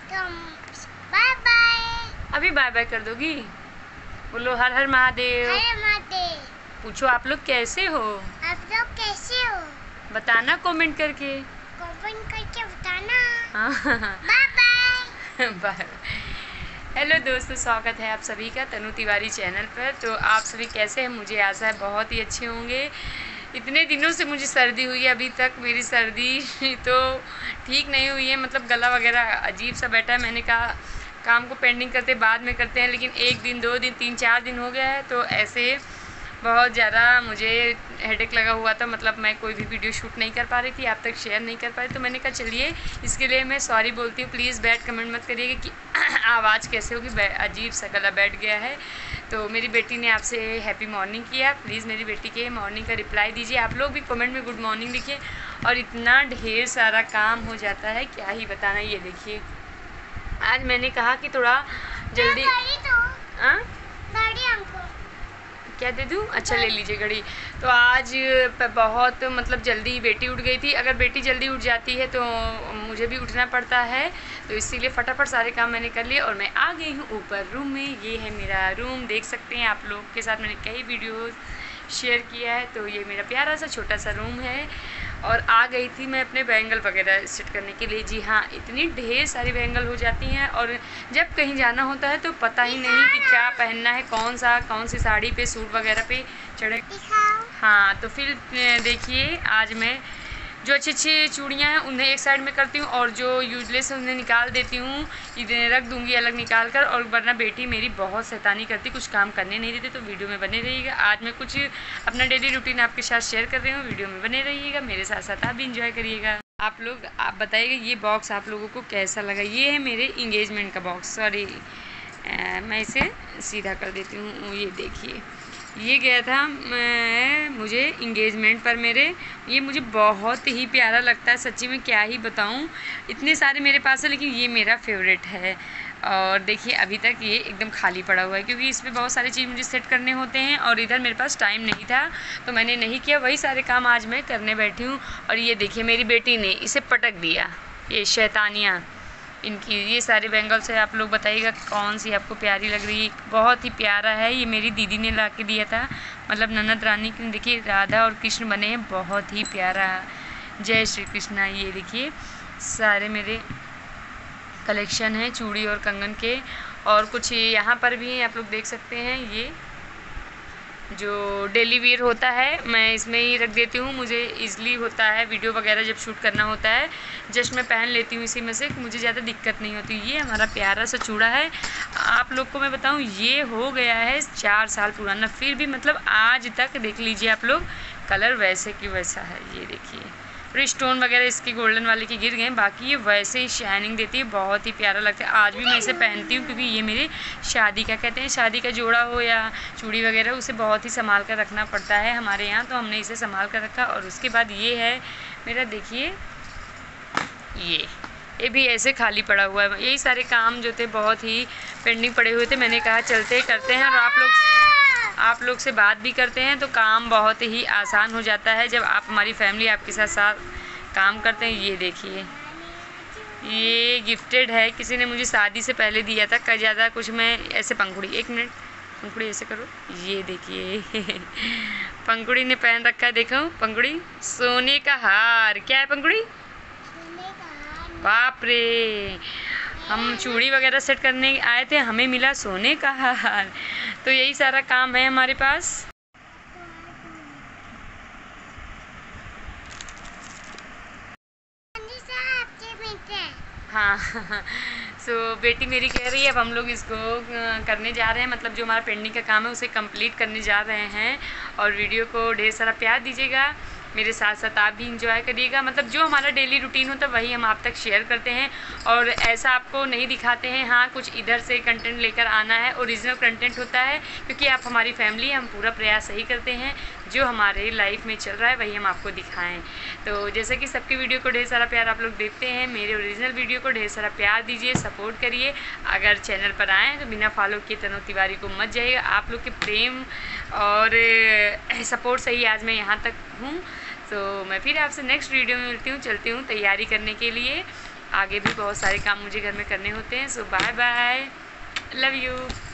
Bye bye. अभी bye bye कर दोगी? बोलो हर हर महादेव। हरे महादेव। पूछो आप लोग कैसे हो? आप लोग कैसे हो? बताना कमेंट करके। कमेंट करके बताना। हाँ बाय बाय। बाय। हेलो दोस्तों, स्वागत है आप सभी का तनु तिवारी चैनल पर। तो आप सभी कैसे हैं? मुझे आशा है बहुत ही अच्छे होंगे। इतने दिनों से मुझे सर्दी हुई है, अभी तक मेरी सर्दी तो ठीक नहीं हुई है, मतलब गला वगैरह अजीब सा बैठा है। मैंने कहा काम को पेंडिंग करते बाद में करते हैं, लेकिन 1 दिन 2 दिन 3-4 दिन हो गया है, तो ऐसे बहुत ज़्यादा मुझे हेडेक लगा हुआ था। मतलब मैं कोई भी वीडियो शूट नहीं कर पा रही थी, आप तक शेयर नहीं कर पा रही। तो मैंने कहा चलिए इसके लिए मैं सॉरी बोलती हूँ। प्लीज़ बैड कमेंट मत करिएगा कि आवाज़ कैसे होगी, अजीब सा गला बैठ गया है। तो मेरी बेटी ने आपसे हैप्पी मॉर्निंग किया, प्लीज़ मेरी बेटी के मॉर्निंग का रिप्लाई दीजिए। आप लोग भी कमेंट में गुड मॉर्निंग लिखिए। और इतना ढेर सारा काम हो जाता है, क्या ही बताना। ये देखिए, आज मैंने कहा कि थोड़ा जल्दी हमको क्या दे दूँ? अच्छा ले लीजिए घड़ी। तो आज बहुत मतलब जल्दी बेटी उठ गई थी। अगर बेटी जल्दी उठ जाती है तो मुझे भी उठना पड़ता है, तो इसीलिए फटाफट सारे काम मैंने कर लिए और मैं आ गई हूँ ऊपर रूम में। ये है मेरा रूम, देख सकते हैं आप लोग के साथ मैंने कई वीडियो शेयर किया है। तो ये मेरा प्यारा सा छोटा सा रूम है और आ गई थी मैं अपने बैंगल वगैरह सेट करने के लिए। जी हाँ, इतनी ढेर सारी बैंगल हो जाती हैं और जब कहीं जाना होता है तो पता ही नहीं कि क्या पहनना है, कौन सी साड़ी पे, सूट वगैरह पे चढ़े। हाँ, तो फिर देखिए आज मैं जो अच्छी अच्छी चूड़ियाँ हैं उन्हें एक साइड में करती हूँ और जो यूजलेस है उन्हें निकाल देती हूँ, इन्हें रख दूँगी अलग निकाल कर। और वरना बेटी मेरी बहुत शैतानी करती, कुछ काम करने नहीं देती। तो वीडियो में बने रहिएगा। आज मैं कुछ अपना डेली रूटीन आपके साथ शेयर कर रही हूँ, वीडियो में बने रहिएगा, मेरे साथ साथ आप भी इंजॉय करिएगा। आप बताइएगा ये बॉक्स आप लोगों को कैसा लगा। ये है मेरे इंगेजमेंट का बॉक्स, सॉरी मैं इसे सीधा कर देती हूँ। ये देखिए, ये गया था मुझे इंगेजमेंट पर मेरे। ये मुझे बहुत ही प्यारा लगता है, सच्ची में क्या ही बताऊं। इतने सारे मेरे पास है लेकिन ये मेरा फेवरेट है। और देखिए अभी तक ये एकदम खाली पड़ा हुआ है क्योंकि इसमें बहुत सारी चीज़ मुझे सेट करने होते हैं और इधर मेरे पास टाइम नहीं था तो मैंने नहीं किया। वही सारे काम आज मैं करने बैठी हूँ। और ये देखिए मेरी बेटी ने इसे पटक दिया, ये शैतानियाँ इनकी। ये सारे बैंगल्स है, आप लोग बताइएगा कौन सी आपको प्यारी लग रही है। बहुत ही प्यारा है, ये मेरी दीदी ने ला के दिया था, मतलब ननद रानी की। देखिए राधा और कृष्ण बने हैं, बहुत ही प्यारा। जय श्री कृष्णा। ये देखिए सारे मेरे कलेक्शन हैं चूड़ी और कंगन के। और कुछ यहाँ पर भी आप लोग देख सकते हैं, ये जो डेली वेयर होता है मैं इसमें ही रख देती हूँ। मुझे ईज़िली होता है वीडियो वगैरह जब शूट करना होता है, जस्ट मैं पहन लेती हूँ इसी में से, मुझे ज़्यादा दिक्कत नहीं होती। ये हमारा प्यारा सा चूड़ा है। आप लोग को मैं बताऊँ ये हो गया है 4 साल पुराना, फिर भी मतलब आज तक देख लीजिए आप लोग कलर वैसे की वैसा है। ये देखिए थोड़ी स्टोन वगैरह इसकी गोल्डन वाले की गिर गए, बाकी ये वैसे ही शाइनिंग देती है, बहुत ही प्यारा लगता है। आज भी मैं इसे पहनती हूँ क्योंकि ये मेरे शादी का, कहते हैं शादी का जोड़ा हो या चूड़ी वगैरह, उसे बहुत ही संभाल कर रखना पड़ता है हमारे यहाँ, तो हमने इसे संभाल कर रखा। और उसके बाद ये है मेरा, देखिए ये भी ऐसे खाली पड़ा हुआ है। यही सारे काम जो थे बहुत ही पेंडिंग पड़े हुए थे, मैंने कहा चलते करते हैं और आप लोग से बात भी करते हैं तो काम बहुत ही आसान हो जाता है जब आप हमारी फैमिली आपके साथ साथ काम करते हैं। ये देखिए ये गिफ्टेड है, किसी ने मुझे शादी से पहले दिया था। कहीं ज़्यादा कुछ मैं ऐसे पंखुड़ी, 1 मिनट पंखुड़ी ऐसे करो, ये देखिए पंखुड़ी ने पहन रखा है, देखो पंखुड़ी सोने का हार। क्या है पंखुड़ी? बाप रे, हम चूड़ी वगैरह सेट करने आए थे, हमें मिला सोने का हार। तो यही सारा काम है हमारे पास। हाँ सो बेटी मेरी कह रही है अब हम लोग इसको करने जा रहे हैं, मतलब जो हमारा पेंडिंग का काम है उसे कंप्लीट करने जा रहे हैं। और वीडियो को ढेर सारा प्यार दीजिएगा, मेरे साथ साथ आप भी इंजॉय करिएगा। मतलब जो हमारा डेली रूटीन होता है वही हम आप तक शेयर करते हैं और ऐसा आपको नहीं दिखाते हैं। हाँ, कुछ इधर से कंटेंट लेकर आना है, ओरिजिनल कंटेंट होता है क्योंकि आप हमारी फैमिली, हम पूरा प्रयास यही करते हैं जो हमारे लाइफ में चल रहा है वही हम आपको दिखाएं। तो जैसे कि सबके वीडियो को ढेर सारा प्यार आप लोग देखते हैं, मेरे ओरिजिनल वीडियो को ढेर सारा प्यार दीजिए, सपोर्ट करिए। अगर चैनल पर आएँ तो बिना फॉलो किए तनु तिवारी को मत जाइएगा। आप लोग के प्रेम और सपोर्ट से ही आज मैं यहाँ तक हूँ। तो मैं फिर आपसे नेक्स्ट वीडियो में मिलती हूँ, चलती हूँ तैयारी करने के लिए। आगे भी बहुत सारे काम मुझे घर में करने होते हैं। So bye bye, love you.